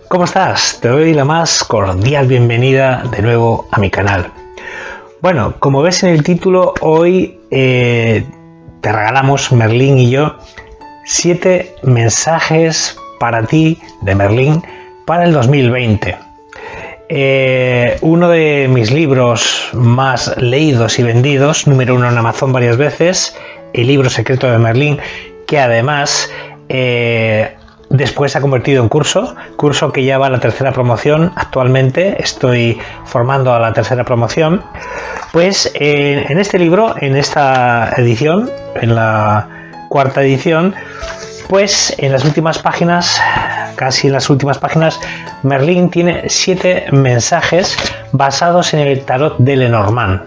¿Cómo estás? Te doy la más cordial bienvenida de nuevo a mi canal. Bueno, como ves en el título, hoy te regalamos, Merlín y yo, 7 mensajes para ti de Merlín para el 2020. Uno de mis libros más leídos y vendidos, número 1 en Amazon varias veces, el libro secreto de Merlín, que además después se ha convertido en curso que ya va a la 3ª promoción. Actualmente estoy formando a la 3ª promoción. Pues en este libro, en esta edición, en la 4ª edición, pues en las últimas páginas, casi en las últimas páginas, Merlín tiene 7 mensajes basados en el tarot de Lenormand.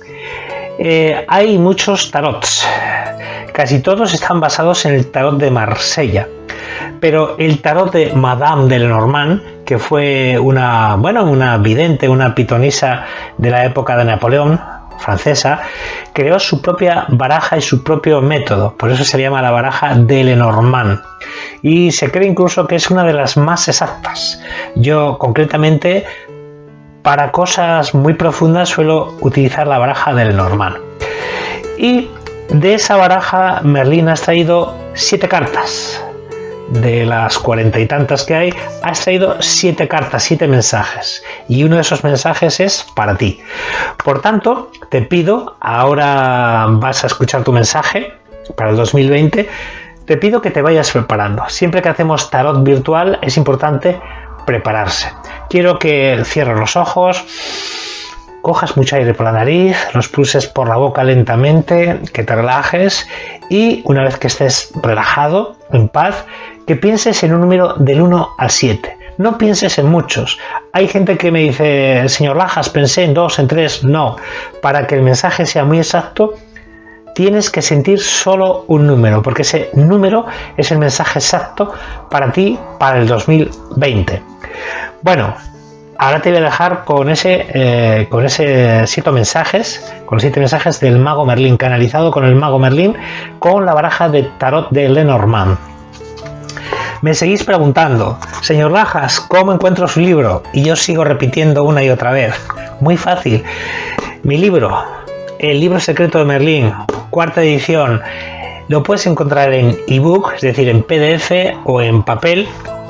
Hay muchos tarots, casi todos están basados en el tarot de Marsella, pero el tarot de Madame de Lenormand, que fue una vidente, una pitonisa de la época de Napoleón, francesa, creó su propia baraja y su propio método, por eso se llama la baraja de Lenormand, y se cree incluso que es una de las más exactas. Yo concretamente, para cosas muy profundas, suelo utilizar la baraja de Lenormand. Y de esa baraja Merlín ha extraído 7 cartas. De las 40 y tantas que hay, ha extraído 7 cartas, 7 mensajes. Y uno de esos mensajes es para ti. Por tanto, te pido, ahora vas a escuchar tu mensaje para el 2020, te pido que te vayas preparando. Siempre que hacemos tarot virtual es importante prepararse. Quiero que cierres los ojos, cojas mucho aire por la nariz, los pulses por la boca lentamente, que te relajes, y una vez que estés relajado, en paz, que pienses en un número del 1 al 7. No pienses en muchos. Hay gente que me dice, señor Lajas, pensé en 2, en 3. No, para que el mensaje sea muy exacto, tienes que sentir solo un número, porque ese número es el mensaje exacto para ti para el 2020. Bueno, ahora te voy a dejar con ese 7 mensajes, con los 7 mensajes del Mago Merlín, canalizado con el Mago Merlín, con la baraja de tarot de Lenormand. Me seguís preguntando, señor Lajas, ¿cómo encuentro su libro? Y yo sigo repitiendo una y otra vez. Muy fácil. Mi libro, el libro secreto de Merlín, 4ª edición, lo puedes encontrar en ebook, es decir, en PDF o en papel,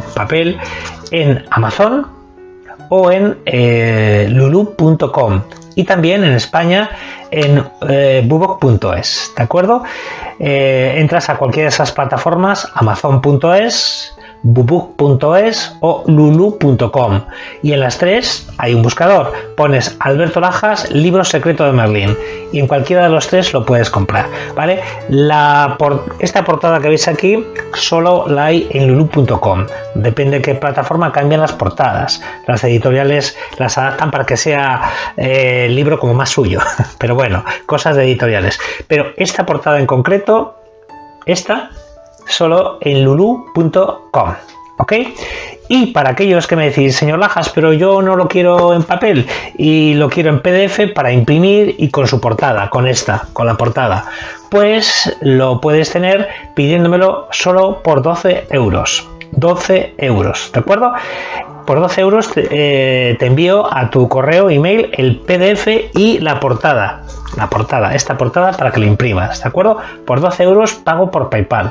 en Amazon o en lulu.com, y también en España en bubok.es, ¿de acuerdo? Entras a cualquiera de esas plataformas, amazon.es, bubuk.es o lulu.com, y en las 3 hay un buscador, pones Alberto Lajas, libro secreto de Merlín, y en cualquiera de los 3 lo puedes comprar, ¿vale? Esta portada que veis aquí solo la hay en lulu.com. Depende de qué plataforma cambian las portadas, las editoriales las adaptan para que sea el libro como más suyo, pero bueno, cosas de editoriales. Pero esta portada en concreto, esta, solo en lulu.com, ¿ok? Y para aquellos que me decís, señor Lajas, pero yo no lo quiero en papel y lo quiero en PDF para imprimir y con su portada, con la portada, pues lo puedes tener pidiéndomelo solo por 12 euros. 12 euros, ¿de acuerdo? Por 12 euros te envío a tu correo email el PDF y la portada, esta portada para que la imprimas, ¿de acuerdo? Por 12 euros pago por PayPal.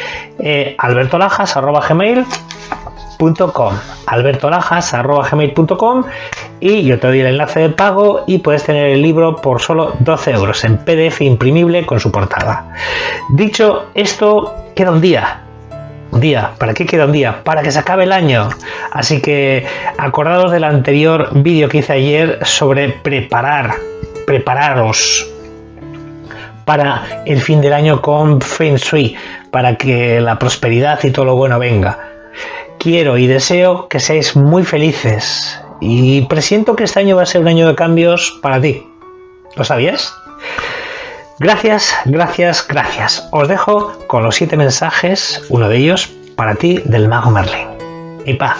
albertolajas@gmail.com, y yo te doy el enlace de pago y puedes tener el libro por solo 12 euros en PDF imprimible con su portada. Dicho esto, queda un día. ¿Para qué queda un día? Para que se acabe el año. Así que acordaos del anterior vídeo que hice ayer sobre prepararos para el fin del año con Feng Shui, para que la prosperidad y todo lo bueno venga. Quiero y deseo que seáis muy felices, y presiento que este año va a ser un año de cambios para ti. ¿Lo sabías? Gracias. Os dejo con los 7 mensajes, uno de ellos para ti, del Mago Merlín. Y paz.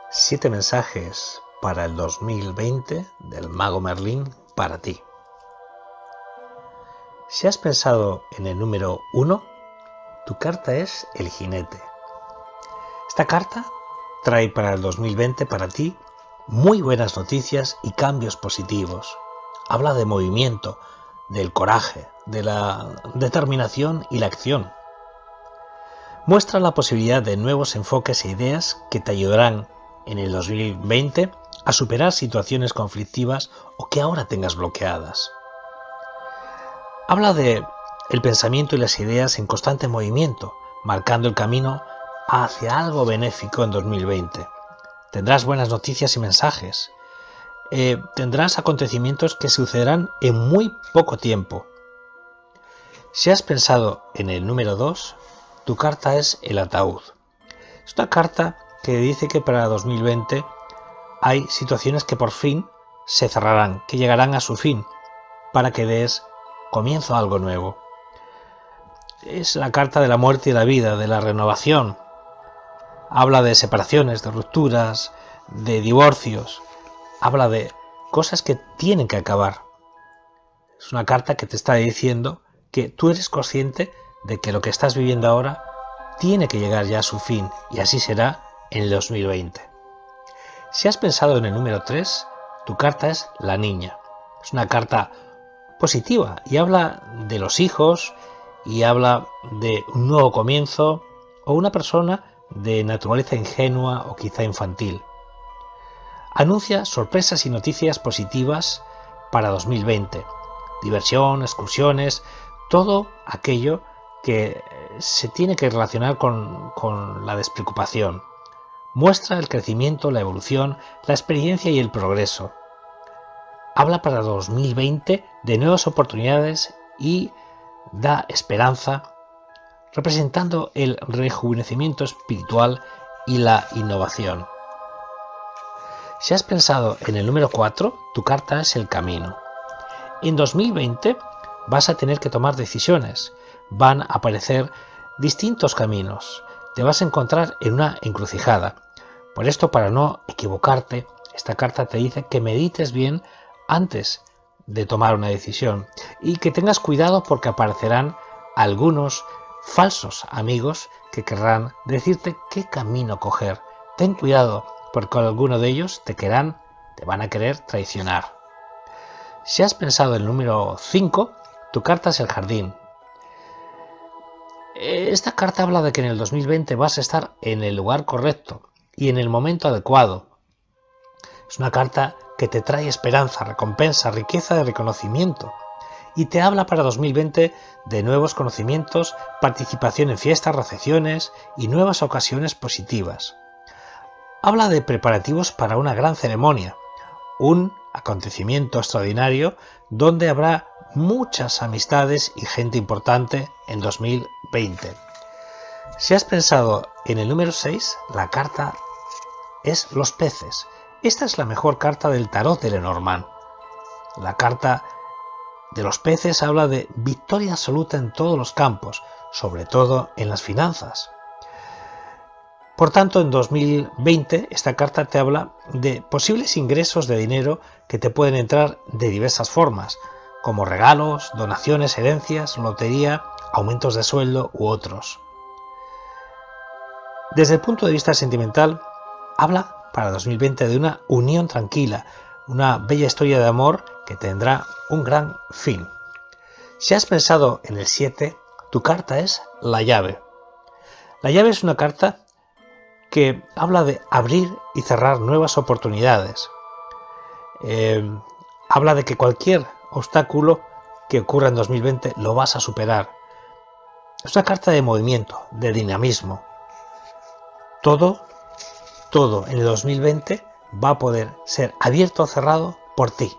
7 mensajes para el 2020 del Mago Merlín para ti. Si has pensado en el número 1, tu carta es el jinete. Esta carta trae para el 2020 para ti muy buenas noticias y cambios positivos. Habla de movimiento, del coraje, de la determinación y la acción. Muestra la posibilidad de nuevos enfoques e ideas que te ayudarán en el 2020 a superar situaciones conflictivas o que ahora tengas bloqueadas. Habla de el pensamiento y las ideas en constante movimiento, marcando el camino hacia algo benéfico en 2020. Tendrás buenas noticias y mensajes. Tendrás acontecimientos que sucederán en muy poco tiempo. Si has pensado en el número 2, tu carta es el ataúd. Es una carta que dice que para 2020 hay situaciones que por fin se cerrarán, que llegarán a su fin, para que des comienzo a algo nuevo. Es la carta de la muerte y la vida, de la renovación. Habla de separaciones, de rupturas, de divorcios. Habla de cosas que tienen que acabar. Es una carta que te está diciendo que tú eres consciente de que lo que estás viviendo ahora tiene que llegar ya a su fin, y así será en el 2020. Si has pensado en el número 3, tu carta es la niña. Es una carta positiva y habla de los hijos y habla de un nuevo comienzo o una persona de naturaleza ingenua o quizá infantil. Anuncia sorpresas y noticias positivas para 2020. Diversión, excursiones, todo aquello que se tiene que relacionar con la despreocupación. Muestra el crecimiento, la evolución, la experiencia y el progreso. Habla para 2020 de nuevas oportunidades y da esperanza, representando el rejuvenecimiento espiritual y la innovación. Si has pensado en el número 4, tu carta es el camino. En 2020 vas a tener que tomar decisiones, van a aparecer distintos caminos, te vas a encontrar en una encrucijada. Por esto, para no equivocarte, esta carta te dice que medites bien antes de tomar una decisión y que tengas cuidado porque aparecerán algunos falsos amigos que querrán decirte qué camino coger. Ten cuidado porque alguno de ellos te van a querer traicionar. Si has pensado en el número 5, tu carta es el jardín. Esta carta habla de que en el 2020 vas a estar en el lugar correcto y en el momento adecuado. Es una carta que te trae esperanza, recompensa, riqueza y reconocimiento. Y te habla para 2020 de nuevos conocimientos, participación en fiestas, recepciones y nuevas ocasiones positivas. Habla de preparativos para una gran ceremonia, un acontecimiento extraordinario donde habrá muchas amistades y gente importante en 2020. Si has pensado en el número 6, la carta es los peces. Esta es la mejor carta del tarot de Lenormand. La carta de los peces habla de victoria absoluta en todos los campos, sobre todo en las finanzas. Por tanto, en 2020 esta carta te habla de posibles ingresos de dinero que te pueden entrar de diversas formas, como regalos, donaciones, herencias, lotería, aumentos de sueldo u otros. Desde el punto de vista sentimental, habla para 2020 de una unión tranquila, una bella historia de amor que tendrá un gran fin. Si has pensado en el 7, tu carta es la llave. La llave es una carta que habla de abrir y cerrar nuevas oportunidades. Habla de que cualquier obstáculo que ocurra en 2020 lo vas a superar. Es una carta de movimiento, de dinamismo. Todo en el 2020 va a poder ser abierto o cerrado por ti.